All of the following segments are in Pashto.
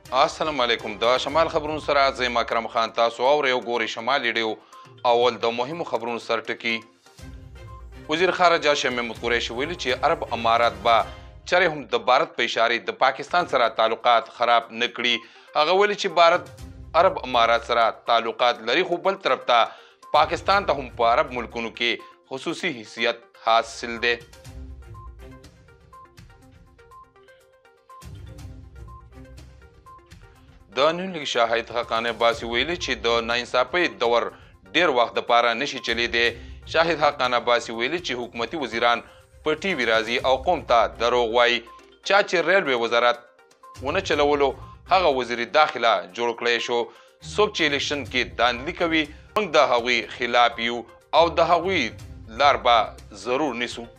السلام علیکم د شمال خبرونو سره زه اکرم خان تاسو اورئ او ګورئ شمال ریډیو اول د مهمو خبرونو سر ټکي وزیر خارجه شاه محمود قریشي ویلي چې عرب امارات به چرې هم د بھارت په اشارې د پاکستان سره تعلقات خراب نه کړي هغه ویلي چې بھارت عرب امارات سره تعلقات لري خو بل طرف ته پاکستان ته هم په عرب ملکونو کې خصوصي حیثیت حاصل دی د نیولګ شاهد حقانه باسي ویلي چې د ناانصافۍ دور ډیر وخت دپاره نشي چلیدی شاهد حقانه باسي ویلي چې حکومتي وزیران په ټي وي راځي او قوم ته دروغ وایي چا چې ریلوې وزارت ونه چلولو هغه وزیر داخله جوړ کړی شو څوک چې الیکشن کې داندلي کوي موږ د هغوی خلاف یو او د هغوی لار به ضرور نیسو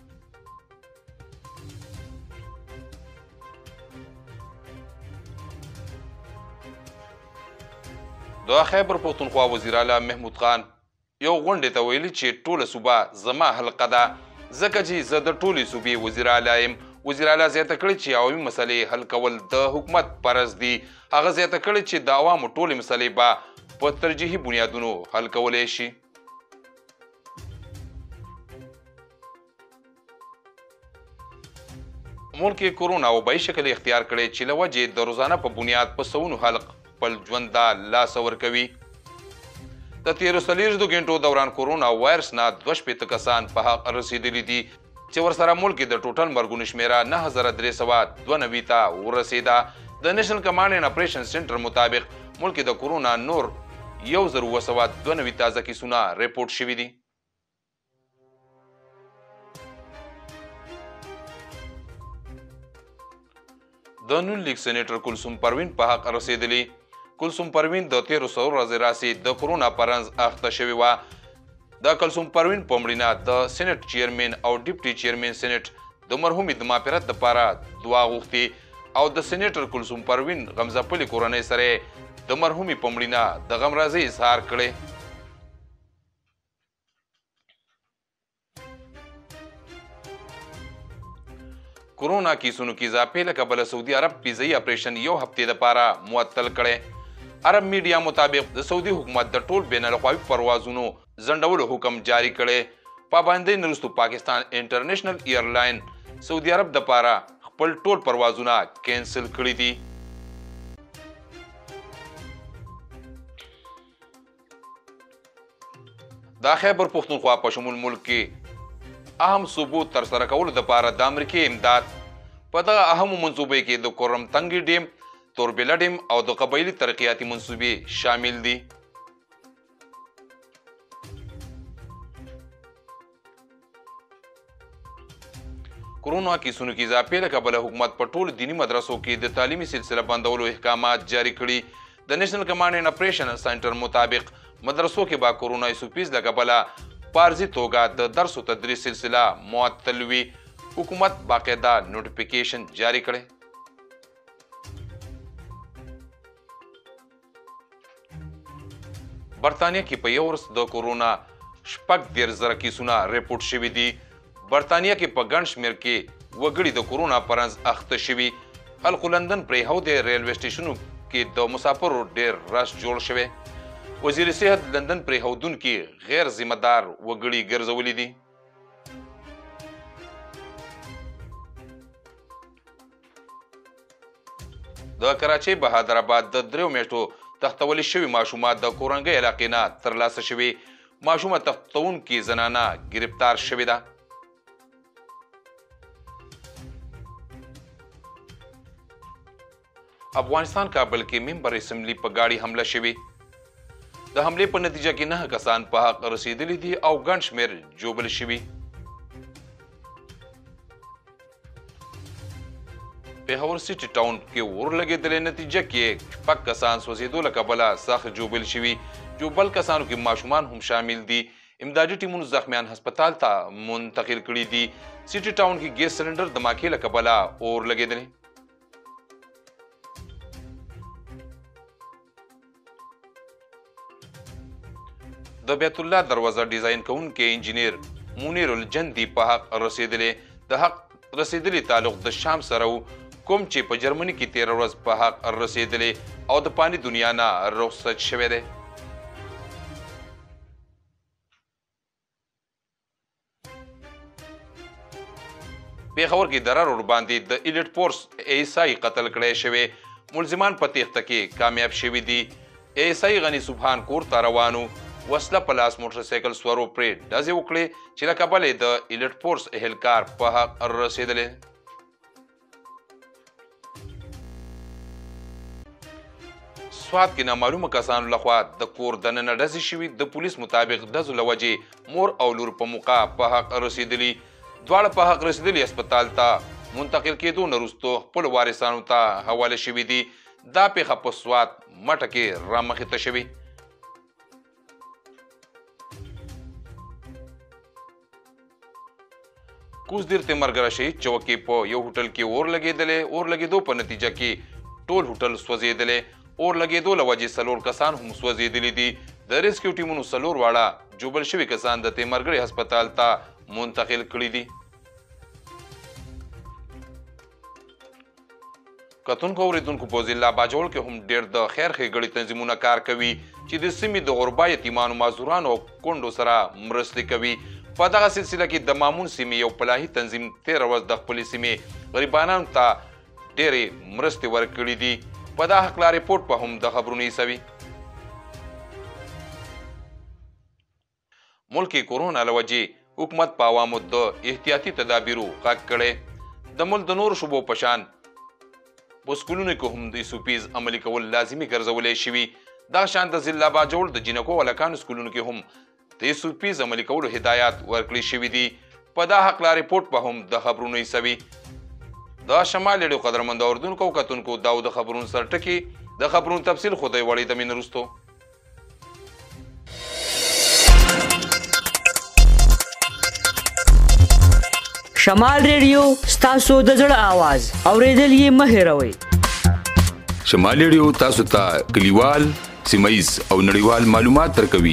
د خیبر پښتونخوا وزیر اعلی محمود خان یو غونډې ته ویلي چې ټوله صوبه زما حلقه ده ځکه چې زه د ټولې صوبې وزیر اعلی یم وزیر اعلی زیاته کړې چې عوامي مسلې حل کول د حکومت فرض دي هغه زیاته کړې چې د عوامو ټولې مسلې به په ترجیحي بنیادونو حل کولی شي ملک یې کورونا وبایي شکل اختیار کړی چې له وجې د روزانه په بنیاد په سوونو خلق خپل ژوند ته لاس ورکوي د تیرو څلوېښتو غنټو دوران کورونا وایرس نه 2 کسان په حق رسېدلي دي چې ورسره ملک کې د ټوټل مرګونو شمیره 9392 ته ورسېده د نیشنل کمانډ اینډ اپریشن سنټر مطابق ملک کې د کورونا نور 1292 تازه کیسونه ریپورټ شوي دي د نون لیگ سینیټر کلثوم پروین په حق رسېدلي کلثوم پروین د 1300 ورځې راسې د کورونا په رنځ اخته شوې وه د کلثوم پروین په مړینه د سینټ چیرمین او ډیپټي چیرمین سینټ د مرحومې د مغفرت دپاره دعا غوښتې او د سینیټر کلثوم پروین غمځپلې کورنۍ سره د مرحومې په مړینه د غمرازۍ اظهار کړی کورونا کیسونو کې اضافې له کبله سعودي عرب فضايي اپریشن یو هفتې دپاره معطل کړی عرب میډیا مطابق د سعودي حکومت د ټول بین الاقوامي پروازونو ځنډولو حکم جاری کړی پابندۍ نه وروسته پاکستان انټرنیشنل ایرلاین سعودي عرب دپاره خپل ټول پروازونه کینسل کړي دي د خیبر پښتونخوا په شمول ملک کې اهم صوبو ترسره کولو دپاره د امریکې امداد په دغه اهمو منصوبې کې د کورم تنګي ډیم توربیله ډیم او د قبایلي ترقیاتي منصوبې شامل دي کورونا کیسونو کې اضافې له کبله حکومت په ټولو دیني مدرسو کې د تعلیمي سلسله بندولو احکامات جاری کړي د نیشنل کمانډ اینډ اپریشن سنټر مطابق مدرسو کې به کورونا سوپیز له کبله پارزي توګه د درس او تدریس سلسله معطل وي حکومت باقاعده نوټیفیکیشن جاری کړي برطانیه کې په یو ورځ د کورونا 14,000 کیسونه ریپورټ شوي دي برطانیه کې په ګڼ شمېر کې وګړي د کورونا په رنځ اخته شوي خلکو لندن پرېښودی ریلوې سټیشنو کې د مسافرو ډېر رش جوړ شوی وزیر صحت لندن پرېښودونکي غیر ذمه دار وګړي ګرځولي دي د کراچۍ بهادرآباد د 3 میاشتو تختولي شوي ماشومات د کورنګۍ علاقې نه ترلاسه شوي ماشومه تختونکې زنانه گرفتار شوې ده افغانستان کابل کې ممبر اسمبلی په ګاډي حمله شوې د حملې په نتیجه کې 9 کسان په حق رسېدلي دي او ګڼ شمېر جوبل شوي پېښور سټي ټاون کې اور لګېدلې نتیجه کې 6 کسان سوځېدو له کبله سخت جوبل شوي جوبل کسانو کې ماشومان هم شامل دي امدادي ټیمونو زخمیان هسپتال ته منتقل کړي دي سټي ټاون کې ګیس سلنډر دماکې له کبله اور لګېدلې د بیت الله دروازه ډیزاین کوونکی انجینیر منیر الجندي په حق رسېدلې د حق رسېدلي تعلق د شام سره کوم چې په جرمني کې 13 ورځ په حق رسېدلی او د پانی دنیا نه رخصت شوی دی. پېښور کې د رار باندې د ایلیټ فورس ایسای قتل کړی شوی. ملزمان په تېښته کې کامیاب شوي دي. ایسای غني سبحان کور ته روانو. وسله په لاس موټرسایکل سورو پرې ډزې وکړې چې له کبله د ایلیټ فورس اهلکار په حق رسېدلی. سوات کې نامعلومه کسانو لخوا د کور دننه ډزې شوي. د پولیس مطابق ډزو له وجې مور او لور په موقع په حق رسېدلي. دواړه په حق رسېدلي هسپتال ته منتقل کېدو نه وروستو خپلو وارثانو ته حواله شوي دي. دا پیښه په سوات مټه کې رامخې ته شوې. کوزدیر تیمرګره شهید چوک کې په یو هوټل کې اور لګېدو په نتیجه کې ټول هوټل سوځېدلی. اور لګېدو له وجې 4 کسان هم سوځېدلي دي. د ریسکیو ټیمونو 4 واړه جوبل شوي کسان د تیمرګړې هسپتال ته منتقل کړي دي. کتونکو اوریدونکو په ضلع باجوړ کې هم ډېر د خیر ښېګړې تنظیمونه کار کوي چې د سیمې د غربا یتیمانو معذورانو او کونډو سره مرستې کوي. په دغه سلسله کې د مامون سیمې یو فلاحي تنظیم 13 ورځ د خپلې سیمې غریبانو ته ډېرې مرستې ورکړي دي. په دا هکله ریپورټ په هم د خبرونو حصوي. ملک کې کورونا له وجې حکومت په عوامو د احتیاطي تدابیرو غږ کړی. د ملک د نورو شوبو په شان په سکولونو کې هم د سوپیز عملي کول لازمي ګرځولی شوي. دغه شان د ضلع باجوړ د جینکو او هلکانو سکولونو کې هم د سوپیز عملي کولو هدایات ورکړل شوي دي. په دا هکله ریپورټ په هم د خبرونو حصوي. د شمال ریډیو قدرمند اوریدونکو او کتونکو دا د خبرونو سرټکي. د خبرونو تفصیل خو د وړې دمې نه وروستو. شمال ریډیو ستاسو د زړه آواز اوریدل یې مه هېروئ. شمال ریډیو تاسو ته کلیوال، سیمهیز او نړیوال معلومات درکوي.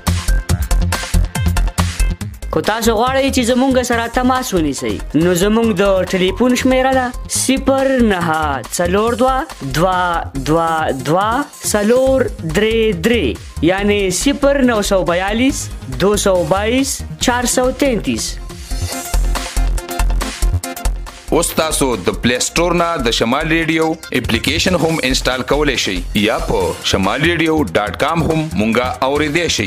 کو تاسو غواړئ چې زموږ سره تماس ونیسئ نو زموږ د ټلیفون شمیره ده 092222 یعنی 0942 222 433. اوس تاسو د پلی سټور نه د شمال ریډیو اپلیکیشن هم انسټال کولی شئ یا په shamalradio.com هم مونږه اوریدلی شئ.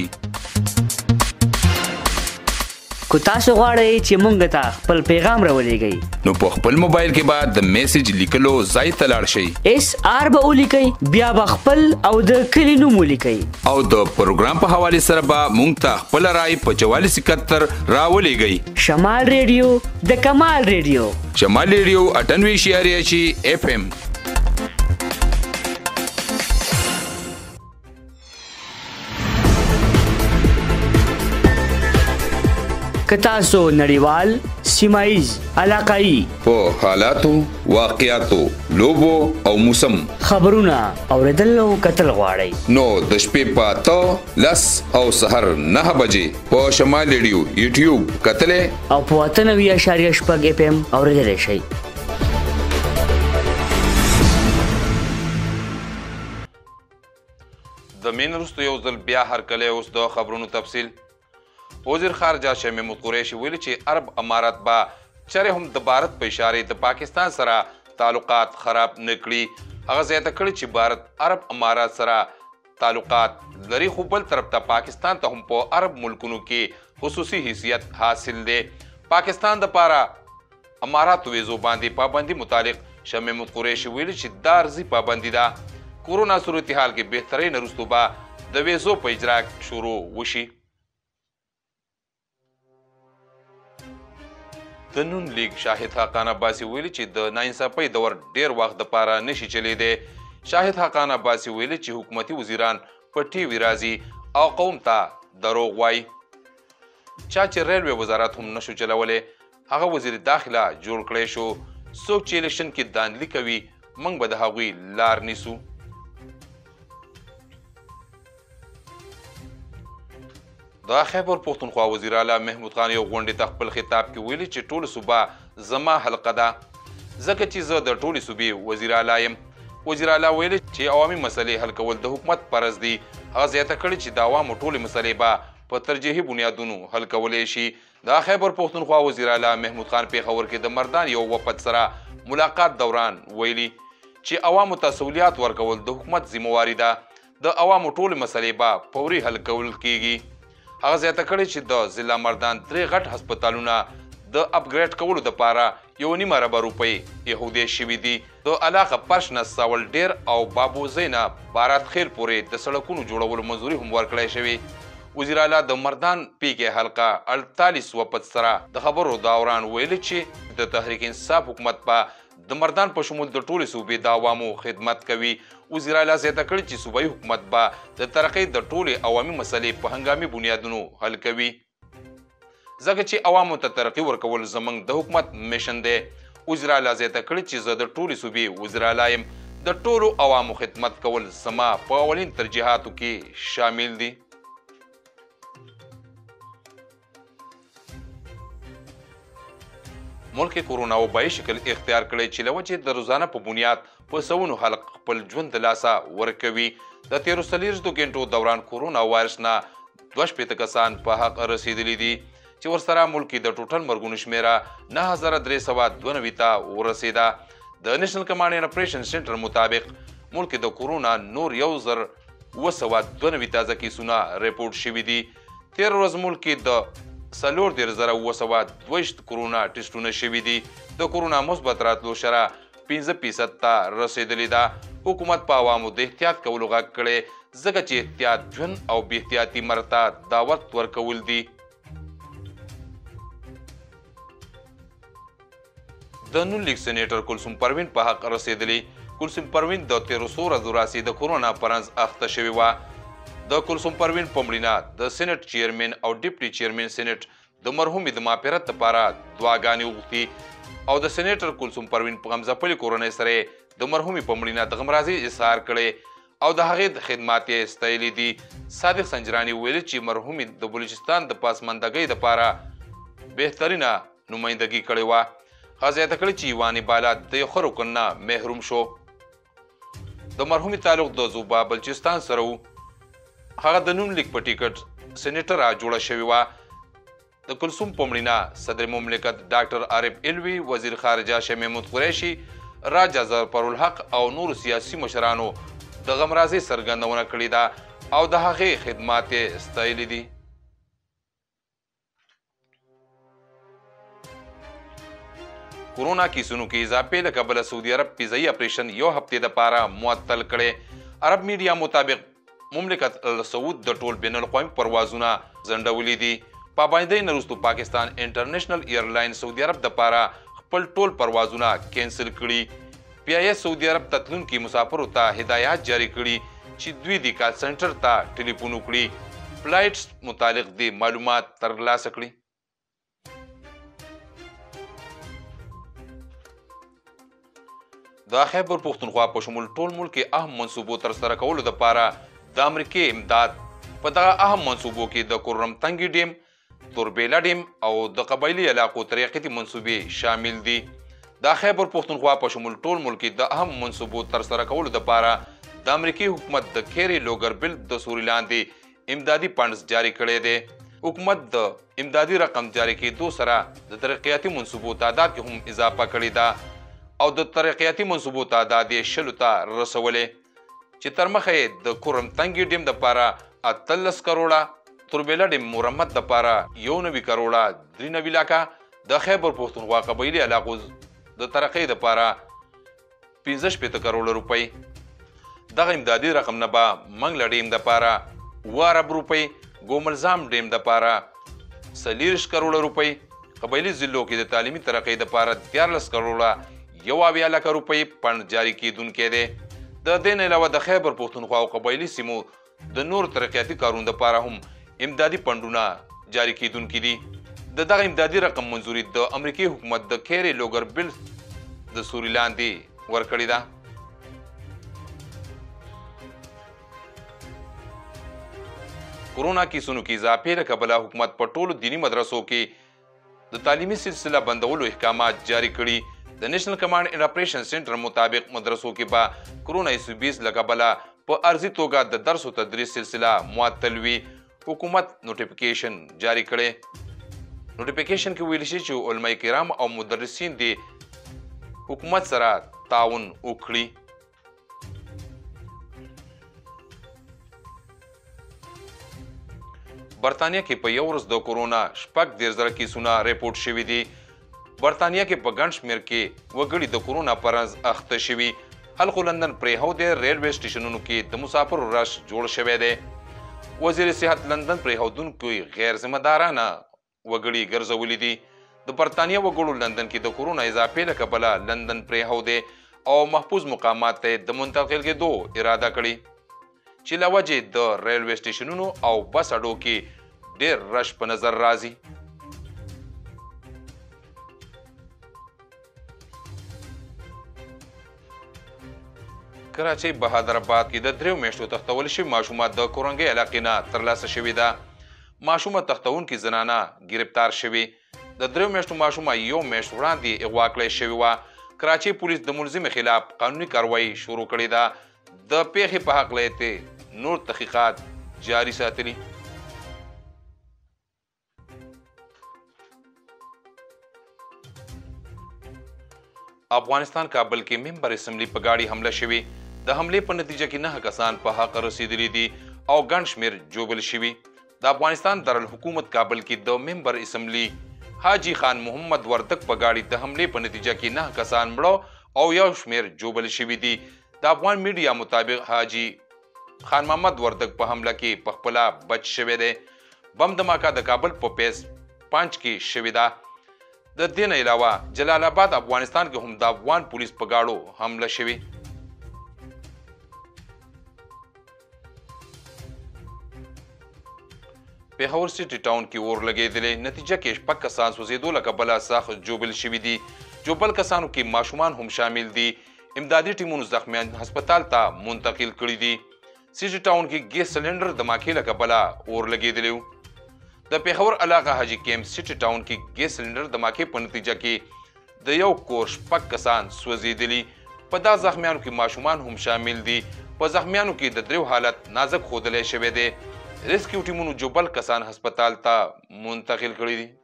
کو تاسو غواړئ چې مونږ ته خپل پیغام راولېږئ نو په خپل موبایل کې به د میسج لیکلو ځای ته لاړ شئ. SR به ولیکئ، بیا به خپل او د کلي نوم ولیکئ او د پروګرام په حوالې سره به مونږ ته خپله رای په 4471 راولېږئ. شمال ریډیو د کمال ریډیو. شمال ریډیو 98.6 FM. که تاسو نړیوال، سیمایز، علاقايي په حالاتو، واقعاتو، لوبو او موسم خبرونه اوریدل او کتل غواړئ نو د شپې په 10 او سحر 9 بجې په شمال ریډیو یوټیوب کتلې او په 98.6 FM اوریدلی شئ. د مین وروسته یو ځل بیا هرکلی اوس د خبرونو تفصیل. وزیر خارجه شمیم قریشي ویلي چې عرب امارات به چرې هم د بھارت په اشارې د پاکستان سره تعلقات خراب نه کړي. هغه زیاته کړې چې بھارت عرب امارات سره تعلقات لري خو بل طرف ته پاکستان ته هم په عرب ملکونو کې خصوصي حیثیت حاصل دی. پاکستان دپاره اماراتو ویزو باندې پابندي متعلق شمیم قریشي ویلي چې دا ارضي پابندي ده. کورونا صورتحال کې بهترۍ نه وروستو به د ویزو په اجرا شروع وشي. د نون لیگ شاهد حقان عباسي ویلي چې د ناانصافۍ دور ډیر وخت دپاره نشي چلیدی. شاهد حقان عباسي ویلي چې حکومتي وزیران په ټي وي راځي او قوم ته دروغ وایي. چا چې ریلوې وزارت هم نشو چلولی هغه وزیر داخله جوړ کړی شو. څوک چې الیکشن کې داندلي کوي موږ به د هغوی لار نیسو. د خیبر پښتونخوا وزیر اعلی محمود خان یو غونډې ته خپل خطاب کې ویلي چې ټوله صوبه زما حلقه ده. ځکه چې زه د ټولې صوبې وزیر اعلی یم. وزیر اعلی ویلي چې عوامي مسلې حل کول د حکومت فرض دي. هغه زیاته کړې چې د عوامو ټولې مسلې به په ترجیحي بنیادونو حل کولی شي. د خیبر پښتونخوا وزیر اعلی محمود خان پېښور کې د مردان یو وفد سره ملاقات دوران ویلي چې عوامو ته سہولیات ورکول د حکومت ذمہواري ده. د عوامو ټولې مسلې به فوري حل کول کیږي. هغه زیاته کړې چې د ضلع مردان 3 غټ هسپتالونه د اپګریډ کولو دپاره 1.5 اربه روپۍ ایښودې شوي دي. د علاقه پرش نه ساول ډیر او بابوزۍ نه بارات خیل پورې د سړکونو جوړولو منظوري هم ورکړی شوې. وزیر اعلی د مردان پیکې حلقه 48 وفد سره د خبرو دوران ویلي چې د تحریک انصاف حکومت په د مردان په شمول د ټولې صوبې د عوامو خدمت کوي. وزیر اعلی زیاته کړې چې صوبایي حکومت به د ترقۍ د ټولې عوامي مسلې په هنګامي بنیادونو حل کوي. ځکه چې عوامو ته ترقي ورکول زموږ د حکومت میشن دی. وزیر اعلی زیاته کړې چې زه د ټولې صوبې وزیر اعلی یم. د ټولو عوامو خدمت کول زما په اولین ترجیحاتو کې شامل دي. ملک کورونا وبایي شکل اختیار کړی چې له وجې د روزانه په بنیاد په سوونو خلک خپل ژوند د لاسه ورکوي. د تیرو 40 غنټو دوران کورونا وایرس نه 2 کسان په حق رسیدلی دي چې ورسره ملک د ټوټل مرګونو شمیره 9392 ته ورسېده. د نیشنل کمانډ اینډ اپریشن سنټر مطابق ملک د کورونا نور 1992 تازه کیسونه ریپورټ شوي دي. تیر ورځ ملک د 4,222 کورونا ټیسټونه شوي دي. د کورونا مثبت راتلو شرح 5% ته رسېدلې ده. حکومت په عوامو د احتیاط کولو غږ کړی ځکه چې احتیاط ژوند او بې احتیاطي مرګ ته دعوت ورکول دي. د نون لیگ سینیټر کلثوم پروین په حق رسېدلی. کلثوم پروین د 1300 ورځو راهیسې د کورونا په رنځ اخته شوې وه. د کلثوم پروین په مړینه د سینټ چیرمن او ډیپټي چیرمن سینټ د مرحومې د مغفرت لپاره دعاګانې وغوښتي او د سینیټر کلثوم پروین په غمځپلې کورنۍ سره د مرحومې په مړینه د غمرازۍ اظهار کړی او د هغې د خدمات یې ستایلي دي. صادق سنجراني ویلي چې مرحومې د بلوچستان د پاسماندګۍ دپاره بهترینه نمایندګي کړې وه. هغه زیاته کړې چې ایوان بالا د یو ښه رکن نه محروم شو. د مرحومې تعلق د زوبا بلوچستان سره و. هغه د نون لیگ په ټیکټ سینیټره جوړه شوې وه. د کلثوم په مړینه صدر مملکت ډاکټر عارف علوي، وزیر خارجه شاه محمود قریشي، راجا ظفر الحق او نورو سیاسي مشرانو د غمرازۍ څرګندونه کړې ده او د هغې خدمات یې ستایلي دي. کورونا کیسونو کې اضافې له کبله سعودي عرب فضايي اپریشن یو هفتې دپاره معطل کړی. عرب میډیا مطابق مملکت سعود د ټول بین الاقوامي پروازونه ځنډولي دي. پابندۍ نه وروسته پاکستان انټرنیشنل ایرلاین سعودي عرب دپاره خپل ټول پروازونه کینسل کړي. بیا یې سعودي عرب ته تلونکي مسافرو ته هدایات جاری کړي چې دوی د کال سنټر ته ټلیفون وکړي، فلایټس متعلق د معلومات ترلاسه کړي. د خیبر پښتونخوا په شمول ټول ملک کې اهم منصوبو ترسره کولو دپاره د امریکې امداد په دغه اهم منصوبو کې د کورم تنګي ډیم، توربیلا ډیم او د قبایلي علاقو ترقیاتي منصوبې شامل دي. د خیبر پښتونخوا په شمول ټول ملک کې د اهم منصوبو ترسره کولو دپاره د امریکې حکومت د کیری لوګر بل د سوري لاندې امدادي فنډز جاری کړی دی. حکومت د امدادي رقم جاری کېدو سره د ترقیاتي منصوبو تعداد کې هم اضافه کړې ده او د ترقیاتي منصوبو تعداد یې 100 ته رسولی چې تر مخه یې د کورم تنګي ډیم دپاره 18 کروړه، توربیلا ډیم مرمت دپاره 91 کروړه 93 لکه، د خیبر پښتونخوا قبایلي علاقو د ترقۍ دپاره 65 کروړه روپۍ. دغه امدادي رقم نه به منګله ډیم دپاره 7 ارب روپۍ، ګوملزام ډیم دپاره 40 کروړه روپۍ، قبایلي ضلعو کې د تعلیمي ترقۍ دپاره 14 کروړه 71 لکه روپۍ فنډ جاری کیدونکی دی. د دې نه علاوه د خیبر پښتونخوا او قبایلي سیمو د نور ترقیاتي کارونو دپاره هم امدادي فنډونه جاری کیدونکي دي. د دغه امدادي رقم منظوري د امریکې حکومت د کیری لوګر بل د سوري لاندې ورکړې ده. کورونا کیسونو کې اضافې له کبله حکومت په ټولو دیني مدرسو کې د تعلیمي سلسله بندولو احکامات جاری کړي. د نېشنل کمانډ ان اپریشن سنټر مطابق مدرسو کې به کرونا 2020 له کبله په ارضي توګه د درس او تدریس سلسله معطل وي. حکومت نوټیفیکیشن جاری کړي. نوټیفیکیشن کې ویل شي چې علماء کرام او مدرسین دي حکومت سره تعاون وکړي. برطانیه کې په یو ورځ د کورونا 14,000 کیسونه ریپورټ شوي دي. برطانیه کې په ګڼ شمېر کې وګړي د کورونا پر مرض اخته شوي. خلکو لندن پرېښودی. ریلوے سټیشنونو کې د مسافرو رش جوړ شوی دی. وزیر صحت لندن پرېښودونکو غیر ذمه دارانه وګړي ګرځولي دي. د برطانیه وګړو لندن کې د کورونا اضافې له کبله لندن پرېښودی او محفوظ مقامات ته د منتقل کېدو اراده کړې چې له وجې د ریلوے سټیشنونو او بس اډو کې ډېر رش په نظر راځي. کراچۍ بهادرآباد کې د 3 میاشتو تښتول شوي ماشومه د کورنګۍ علاقې نه ترلاسه شوې ده. ماشومه تښتونکې زنانه ګرفتار شوې. د 3 میاشتو ماشومه 1 میاشت وړاندې اغوا کړې شوې وه. کراچۍ پولیس د ملزمې خلاف قانوني کاروایي شروع کړې ده. د پیښې په هکله یې نور تحقیقات جاري ساتلي. افغانستان کابل کې ممبر اسمبلی په ګاډي حمله شوې. د حملې په نتیجه کې 9 کسان په حق رسیدلي دي او ګڼ شمېر جوبل شوي. د افغانستان دارالحکومت کابل کې د ممبر اسمبلی حاجي خان محمد وردک په ګاډي د حملې په نتیجه کې 9 کسان مړه او یو شمېر جوبل شوي دي. د افغان میډیا مطابق حاجي خان محمد وردک په حمله کې په خپله بچ شوی دی. بم دماکه د کابل په پیس پانچ کې شوې ده. د دې نه علاوه جلال آباد افغانستان کې هم د افغان پولیس په ګاډو حمله شوې. پېښور سټي ټاون کې اور لګېدلی. نتیجه کې 6 کسان سوځېدو له کبله سخت جوبل شوي دي. جوبل کسانو کې ماشومان هم شامل دي. امدادي ټیمونو زخمیان هسپتال ته منتقل کړي دي. سټي ټاون کې ګیس سلنډر د دماکې له کبله اور لګېدلی و. د پېښور علاقه حاجي کیمپ سټي ټاون کې ګیس سلنډر د دماکې په نتیجه کې د یو کور 6 کسان سوځېدلي. په دا زخمیانو کې ماشومان هم شامل دي. په زخمیانو کې د 3 حالت نازک ښودلی شوی دی. ریسکیو ټیمونو جوبل کسان هسپتال ته منتقل کړي دي.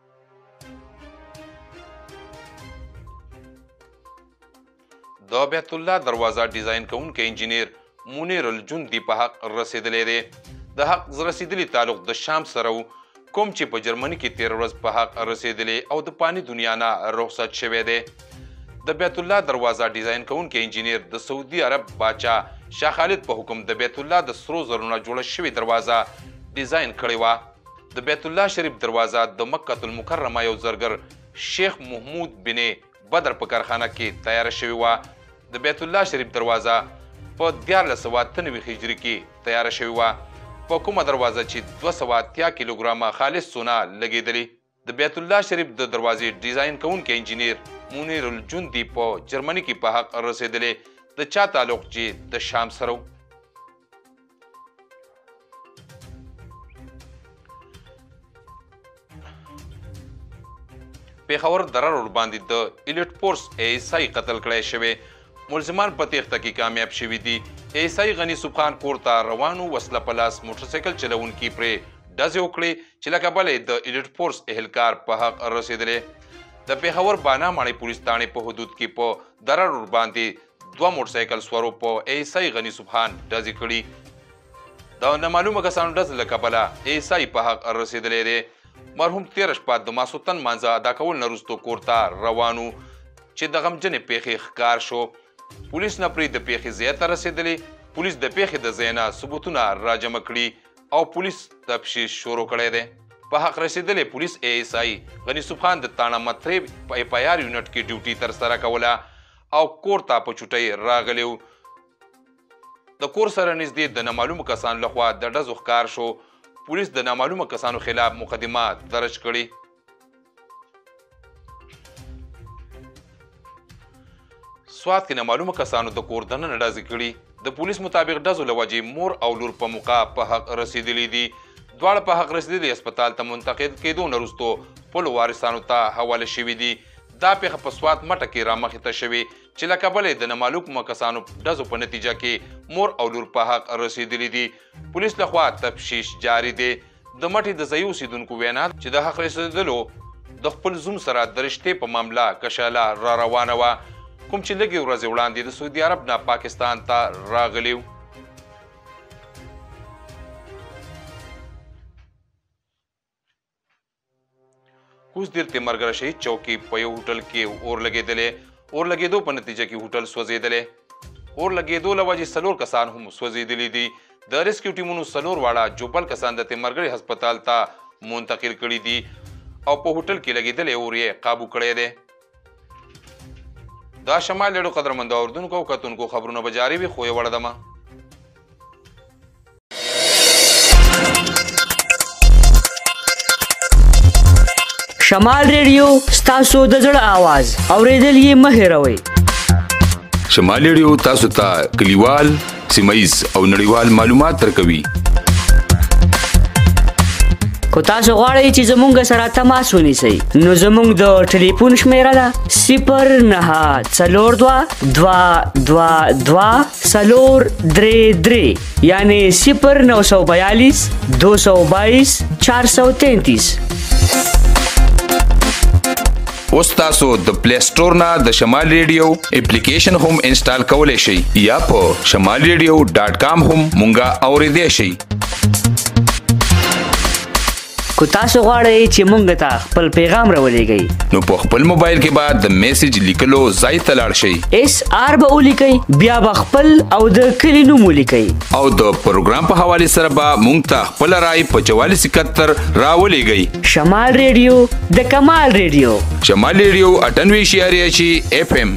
د بیت الله دروازه ډیزاین کوونکی انجینیر منیر الجندي په حق رسیدلی دی. د حق رسیدلی تعلق د شام سره و کوم چې په جرمني کې 13 ورځ په حق رسیدلی او د پانی دنیا نه رخصت شوی دی. د بیت الله دروازه ډیزاین کوونکی انجینیر د سعودي عرب باچا شاه خالد په حکم د بیت الله د سرو زرو نه جوړه شوې دروازه ډیزاین کړې وه. د بیت الله شریف دروازه د مکة المکرمه یو زرګر شیخ محمود بن بدر په کارخانه کې تیاره شوې وه. د بیت الله شریف دروازه په 1493 هجري کې تیاره شوې وه. په کومه دروازه چې 280 کیلوګرامه خالص سونه لګېدلي. د بیت الله شریف د دروازې ډیزاین کوونکی انجینیر منیر الجندي په جرمني کې په حق رسیدلی. د چا تعلق چې د شام سره و. پېښور دره روډ باندې د ایلیټ فورس ASI قتل کړی شوی. ملزمان په تېښته کې کامیاب شوي دي. ASI غني صوب خان کور ته روانو وسله په لاس موټرسایکل چلونکي پرې ډزې وکړې چې له کبله یې د ایلیټ فورس اهلکار په حق رسېدلی. د پېښور بانا ماڼۍ پولیس تاڼې په حدود کې په دره روډ باندې 2 موټرسایکل سوارو په ASI غني صوب خان ډزې کړي. د نامعلومه کسانو ډز له کبله ASI په حق رسېدلی دی. مرحوم تېره شپه د ماسوتن مانځه ادا کول نه وروستو کور ته روان و چې د غمجنې پیښې ښکار شو. پولیس نه پرې د پیښې ځای ته رسېدلې. پولیس د پیښې د ځای نه ثبوتونه راجمع کړي او پولیس تفتیش شروع کړی دی. په حق رسېدلې پولیس ASI غني صوب خان د تاڼه مطرب په FIR یونټ کې ډیوټي ترسره کوله او کور ته په چوټۍ راغلی و. د کور سره نږدې د نامعلومو کسانو لخوا د ډزو ښکار شو. پولیس د نامعلومه کسانو خلاف مقدمه درج کړي. سوات کې نامعلومه کسانو د کور دننه ډزې کړي. د پولیس مطابق ډزو له وجې مور او لور په موقع په حق رسېدلي دي. دواړه په حق رسېدلي هسپتال ته منتقل کېدو نه وروستو خپلو وارثانو ته حواله شوي دي. دا پیښه په سوات مټه کې رامخې ته شوې چې له کبله د نامعلومو کسانو ډزو په نتیجه کې مور او لور په حق رسېدلي دي. پولیس لخوا تفتیش جاري دی. د مټې د ځایي اوسېدونکو وینا چې د حق رسېدلو د خپل زوم سره د رشتې په معامله کشاله را روانه وه، کوم چې لږې ورځې وړاندې د سعودي عرب نه پاکستان ته راغلی و. کوز دیر تیمرګره شهید چوکي په یو هوټل کې اور لګېدو په نتیجه کې هوټل سوځېدلی. اور لګېدو له وجې 4 کسان هم سوځېدلي دي. د ریسکیو ټیمونو 4 واړه جوبل کسان د تیمرګرې هسپتال ته منتقل کړي دي او په هوټل کې لګېدلی اور یې قابو کړی دی. دا شمال ډېرو قدرمندو اورېدونکو او کتونکو خبرونه به جاري وي، خو یې وړه دمه شمال ریډیو ستاسو د زړه آواز اورېدل یې مه هېروئ. شمال ریډیو تاسو ته کلیوال، سیمهیز او نړیوال معلومات درکوي. کو تاسو غواړئ چې زموږ سره تماس ونیسئ نو زموږ د ټلیفون شمیره ده 094222 یعنی 0942 222 433. اوس تاسو د پلی سٹور نه د شمال ریډیو اپلیکیشن هم انسټال کولی شئ یا په shamalradio.com هم مونږه اوریدلی شئ. کو تاسو غواړئ چې مونږ ته خپل پیغام راولېږئ نو په خپل موبایل کې به د میسج لیکلو ځای ته لاړ شئ. SR به ولیکئ، بیا به خپل او د کلي نوم ولیکئ او د پروګرام په حوالې سره به مونږ ته خپله رای په 4471 راولېږئ. شمال ریډیو د کمال ریډیو. شمال ریډیو 98.6 FM.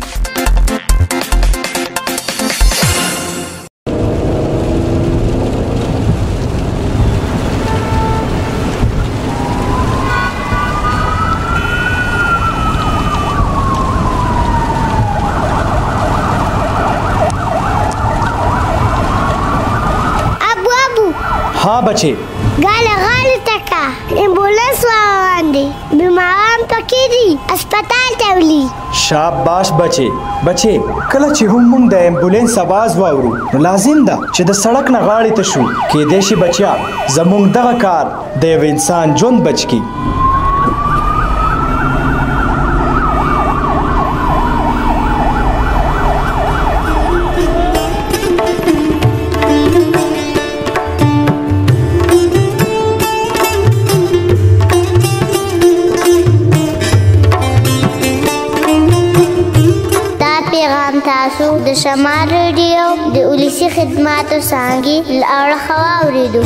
हाँ बच्चे गाले तका एम्बुलेंस वांदी बीमारान पकी दी अस्पताल तवली. शाबाश बच्चे कله چې هم موږ د امبولانس आवाज واورو نو لازم ده چې د سړک نه غاړې ته شو کېدای شي بچیا زموږ دغه کار د یو انسان ژوند بچ کی. تاسو د شمال ریډیو د اولیسي خدماتو څانګې له اړخه واورېدو.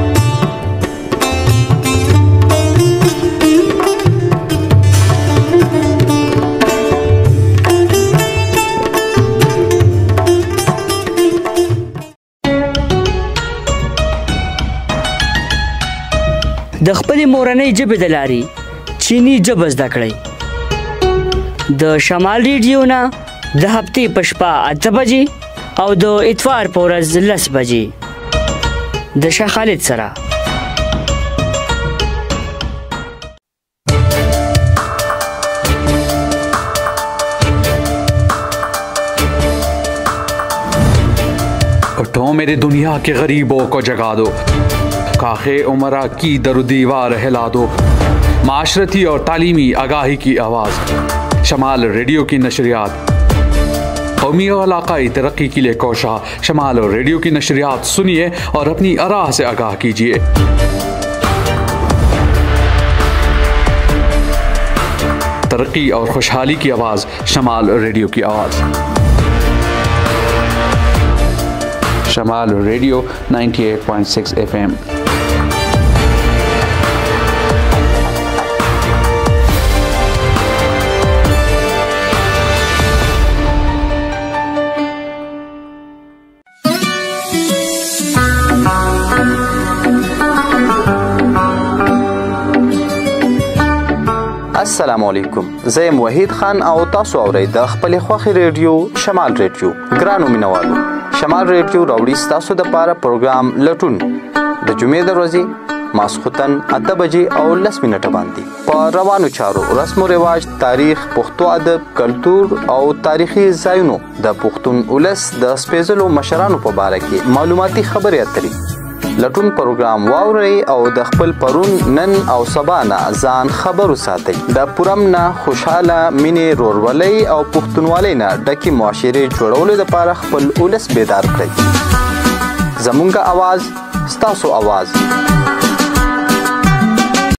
د خپلې مورنۍ ژبې د لارې چینی ژبه زده کړئ. د شمال ریډیو نه د هفتې په شپه 8 بجې او د اتوار په ورځ 10 بجې د شاه خالد سره. उठो मेरी दुनिया के गरीबों को जगा दो, काखे उमरा की दर दीवार हिला दो, माशरती और तालीमी आगाही की आवाज़ शमाल रेडियो की नशरियात कौमी और इलाकाई तरक्की के लिए कोशा शमाल और रेडियो की नशरियात सुनिए और अपनी आराह से आगाह कीजिए. तरक्की और खुशहाली की आवाज़ शमाल रेडियो की आवाज़. शमाल रेडियो 98.6 FM. السلام علیکم، زه یم وحید خان او تاسو اورئ د خپلې خوښې ریډیو شمال ریډیو. ګرانو مینوالو، شمال ریډیو راوړي ستاسو دپاره پروګرام لټون د جمعې د ورځې ماسخوتن 8 بجې او 10 منټه باندې په روانو چارو رسم و رواج تاریخ پښتو ادب کلتور او تاریخي ځایونو د پښتون ولس د سپېڅلو مشرانو په باره کې معلوماتي خبرې اترې لټون پروګرام واورئ او د خپل پرون نن او سبا نه ځان خبر وساتئ د پرم نه خوشحاله مینې رورولۍ او پښتونوالۍ نه ډکې معاشرې جوړولو لپاره خپل ولس بیدار کړئ زمونږ اواز ستاسو اواز